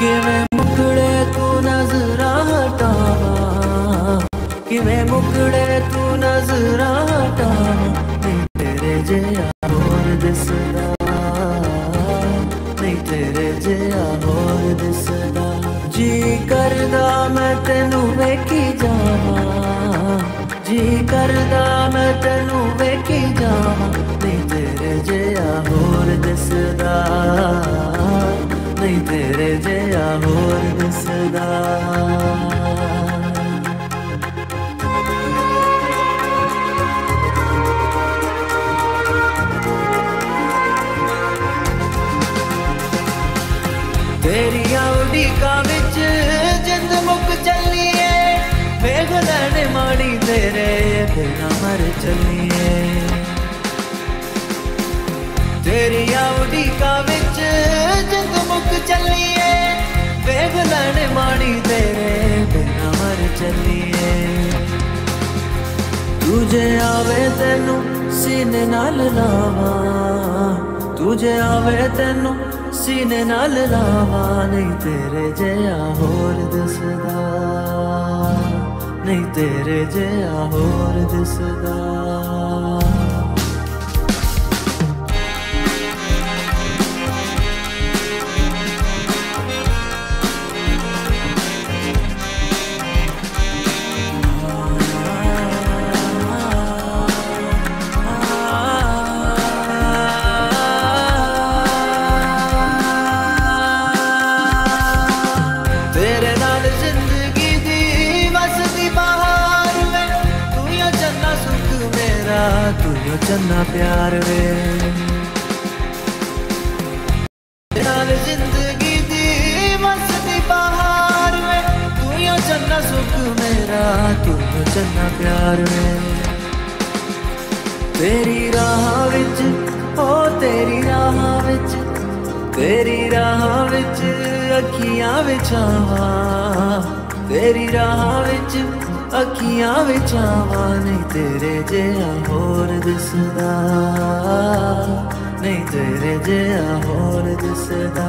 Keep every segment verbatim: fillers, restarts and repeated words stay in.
किवें मुकड़े तू नजरा हटावा, किवें मुकड़े तू नजरा हटावा, नहीं तेरे जिया होर दिसदा, नहीं तेरे जिया होर दिसदा। जी करदा मैं तेनू वेखी जावा, जी करदा मैं तेनू वेखी जावा, नहीं तेरे जिया होर दिसदा, नहीं तेरे जिया होर दिसदा। तेरी उड़ीका विच जिंद मुक चलिए, वेख लैने माड़ी तेरे बिना मर चलिए। तेरी उड़ीका विच जिंद मुक चलिए, वेख लैने माड़ी तेरे बिना मर चलिए। तुझे आवे तेनू सीने नाल लावा, तुझे आवे तेनू सीने नाल लावा, नहीं तेरे जिया होर दिसदा, नहीं तेरे जिया होर दिसदा। चन्ना प्यार वे नाल जिंदगी दी मस्ती बहार वे, तू यो चन्ना सुख मेरा, तू यो चन्ना प्यार वे। तेरी राह विच ओ तेरी राह विच, तेरी राह विच अखियां विछावा, तेरी राह विच अखियां विछावा, नहीं तेरे जिया होर दिसदा, नहीं तेरे जिया होर दिसदा।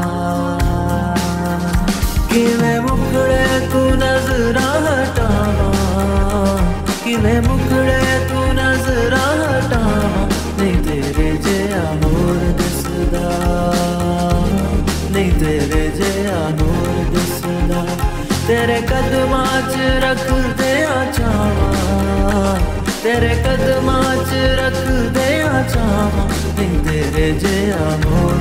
किवें मुकड़े तू नजरा हटावा, किवें मुकड़े तू नजरा हटावा, नहीं तेरे जिया होर दिसदा, नहीं तेरे जिया होर दिसदा। तेरे कदमां च रख दे चावा, तेरे कदमां च रख दे चावा, नहीं तेरे जिया होर